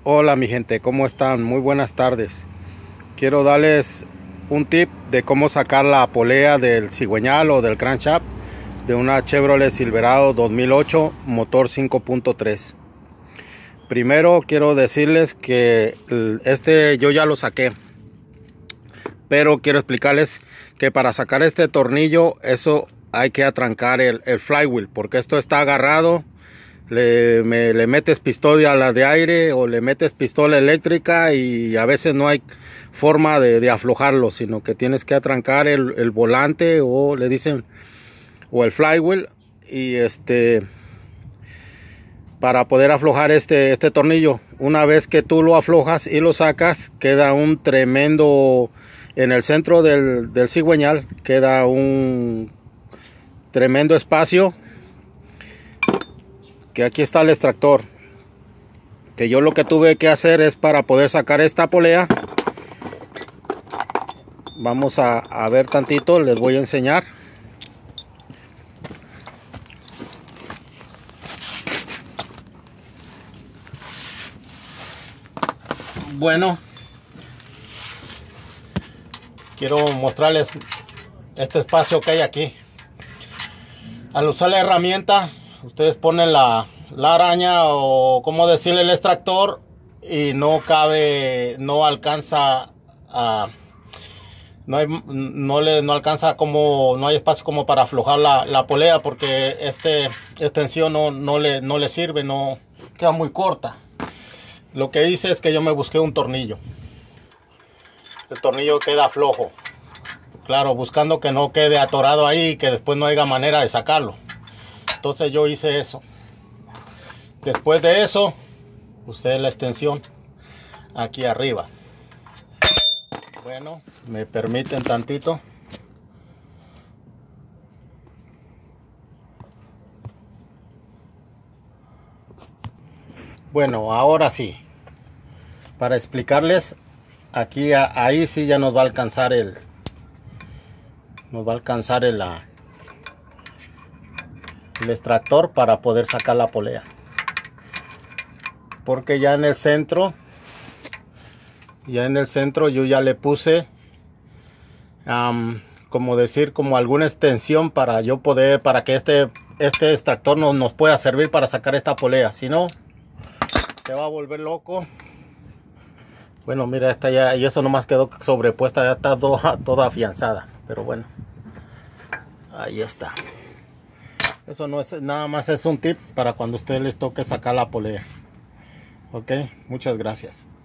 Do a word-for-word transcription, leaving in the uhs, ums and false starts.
Hola mi gente, ¿cómo están? Muy buenas tardes. Quiero darles un tip de cómo sacar la polea del cigüeñal o del crankshaft de una Chevrolet Silverado dos mil ocho motor cinco punto tres. Primero quiero decirles que este yo ya lo saqué, pero quiero explicarles que para sacar este tornillo eso hay que atrancar el, el flywheel, porque esto está agarrado. Le, me, le metes pistola de aire o le metes pistola eléctrica y a veces no hay forma de, de aflojarlo, sino que tienes que atrancar el, el volante o le dicen o el flywheel y este para poder aflojar este, este tornillo. Una vez que tú lo aflojas y lo sacas, queda un tremendo en el centro del, del cigüeñal, queda un tremendo espacio. Que aquí está el extractor, que yo lo que tuve que hacer es para poder sacar esta polea. Vamos a, a ver tantito, les voy a enseñar. Bueno, quiero mostrarles este espacio que hay aquí. Al usar la herramienta, ustedes ponen la, la araña o como decirle el extractor y no cabe, no alcanza a, no, hay, no, le, no alcanza como, no hay espacio como para aflojar la, la polea, porque este extensión no, no, le, no le sirve, no queda muy corta. Lo que hice es que yo me busqué un tornillo. El tornillo queda flojo. Claro, buscando que no quede atorado ahí y que después no haya manera de sacarlo. Entonces yo hice eso. Después de eso, usé la extensión aquí arriba. Bueno, me permiten tantito. Bueno, ahora sí. Para explicarles, aquí ahí sí ya nos va a alcanzar el, nos va a alcanzar el, el extractor para poder sacar la polea. Porque ya en el centro, ya en el centro yo ya le puse, um, como decir, como alguna extensión para yo poder, para que este, este extractor no, nos pueda servir para sacar esta polea. Si no, se va a volver loco. Bueno, mira, esta ya, y eso nomás quedó sobrepuesta, ya está toda, toda afianzada. Pero bueno, ahí está. Eso no es nada más, es un tip para cuando a ustedes les toque sacar la polea. Ok, muchas gracias.